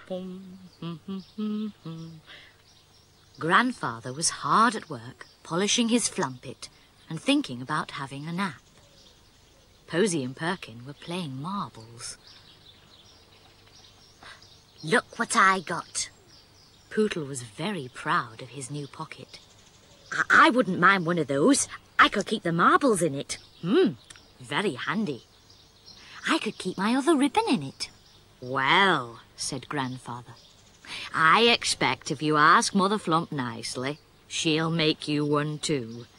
Grandfather was hard at work, polishing his flumpet and thinking about having a nap. Posy and Perkin were playing marbles. Look what I got. Pootle was very proud of his new pocket. I wouldn't mind one of those. I could keep the marbles in it. Very handy. I could keep my other ribbon in it. Well, said Grandfather, I expect if you ask Mother Flump nicely, she'll make you one too.